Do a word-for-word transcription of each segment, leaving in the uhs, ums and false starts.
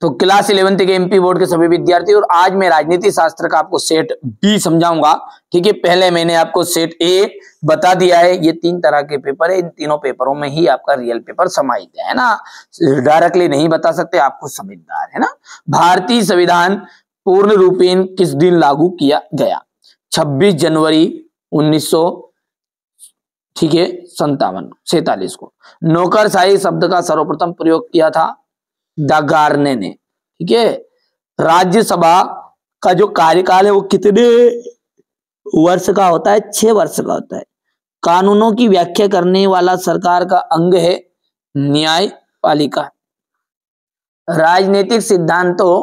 तो class eleventh के MP board के सभी विद्यार्थी, और आज मैं राजनीति शास्त्र का आपको सेट बी समझाऊंगा। ठीक है, पहले मैंने आपको सेट ए बता दिया है। ये तीन तरह के पेपर है, इन तीनों पेपरों में ही आपका रियल पेपर समाहित है ना, डायरेक्टली नहीं बता सकते, आपको समझदार है ना। भारतीय संविधान पूर्ण रूपेण किस दिन लागू किया गया? छब्बीस जनवरी उन्नीस सौ ठीक है संतावन सैतालीस को। नौकरशाही शब्द का सर्वप्रथम प्रयोग किया था दागार्ने ने। ठीक है, राज्यसभा का जो कार्यकाल है वो कितने वर्ष का होता है? छह वर्ष का होता है। कानूनों की व्याख्या करने वाला सरकार का अंग है न्यायपालिका। राजनीतिक सिद्धांतों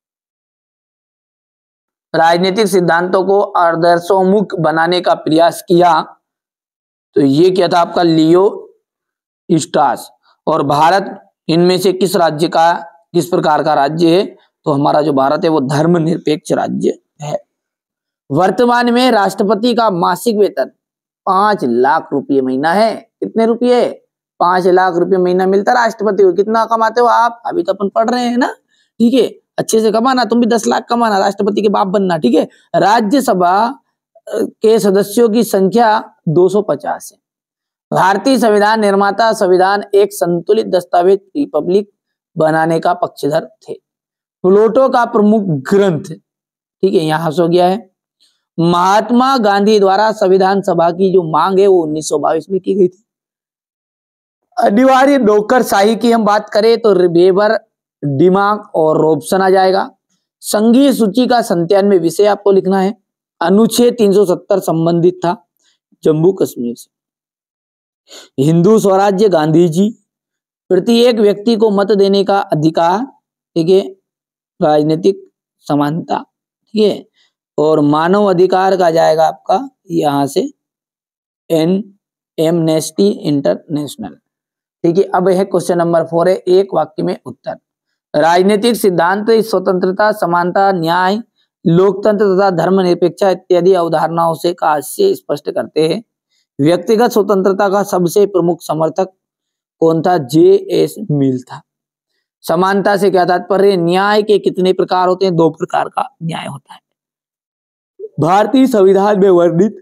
राजनीतिक सिद्धांतों को आदर्शोन्मुख बनाने का प्रयास किया, तो ये क्या था आपका? Leo Strauss. और भारत इनमें से किस राज्य का किस प्रकार का राज्य है? तो हमारा जो भारत है वो धर्मनिरपेक्ष राज्य है। वर्तमान में राष्ट्रपति का मासिक वेतन पांच लाख रुपये महीना है। कितने रुपये? पांच लाख रुपये महीना मिलता है राष्ट्रपति को। कितना कमाते हो आप? अभी तो अपन पढ़ रहे हैं ना। ठीक है, अच्छे से कमाना, तुम भी दस लाख कमाना, राष्ट्रपति के बाप बनना। ठीक है, राज्यसभा के सदस्यों की संख्या दो सौ पचास है। भारतीय संविधान निर्माता संविधान एक संतुलित दस्तावेज रिपब्लिक बनाने का पक्षधर थे। प्लेटो का प्रमुख ग्रंथ, ठीक है यहां हो गया है। महात्मा गांधी द्वारा संविधान सभा की जो मांग है वो उन्नीस सौ बाईस में की गई थी। अनिवार्य नौकरशाही की हम बात करें तो वेबर, डिमाक और रॉबसन आ जाएगा। संघीय सूची का संतानवे विषय आपको लिखना है। अनुच्छेद तीन सौ सत्तर संबंधित था जम्मू कश्मीर से। हिंदू स्वराज्य गांधी जी, प्रत्येक व्यक्ति को मत देने का अधिकार, ठीक है, राजनीतिक समानता, ठीक है, और मानव अधिकार का जाएगा आपका यहां से एन एमनेस्टी इंटरनेशनल। ठीक है, अब है क्वेश्चन नंबर फोर है, एक वाक्य में उत्तर। राजनीतिक सिद्धांत स्वतंत्रता, समानता, न्याय, लोकतंत्र तथा धर्मनिरपेक्षता इत्यादि अवधारणाओं से का से स्पष्ट करते हैं। व्यक्तिगत स्वतंत्रता का सबसे प्रमुख समर्थक कौन था? जे एस मिल था। समानता से क्या तात्पर्य? न्याय के कितने प्रकार होते हैं? दो प्रकार का न्याय होता है। भारतीय संविधान में वर्णित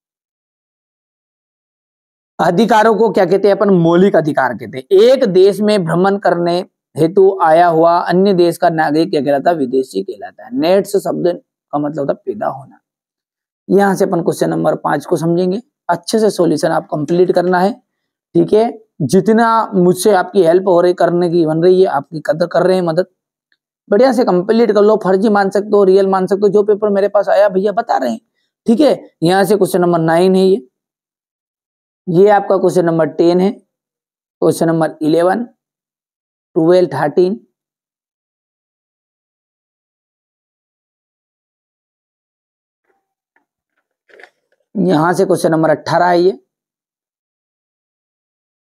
अधिकारों को क्या कहते हैं? अपन मौलिक अधिकार कहते हैं। एक देश में भ्रमण करने हेतु आया हुआ अन्य देश का नागरिक क्या कहलाता है? विदेशी कहलाता है। नेट्स शब्द का मतलब होता है पैदा होना। यहां से अपन क्वेश्चन नंबर पांच को समझेंगे। अच्छे से सॉल्यूशन आप कंप्लीट करना है। ठीक है, जितना मुझसे आपकी हेल्प हो रही करने की बन रही है, आपकी कदर कर रहे हैं मदद, बढ़िया से कंप्लीट कर लो। फर्जी मान सकते हो, रियल मान सकते हो, जो पेपर मेरे पास आया भैया बता रहे हैं। ठीक है, यहां से क्वेश्चन नंबर नाइन है ये ये आपका क्वेश्चन नंबर टेन है, question number eleven, twelve, thirteen, यहां से क्वेश्चन नंबर अट्ठारह है ये।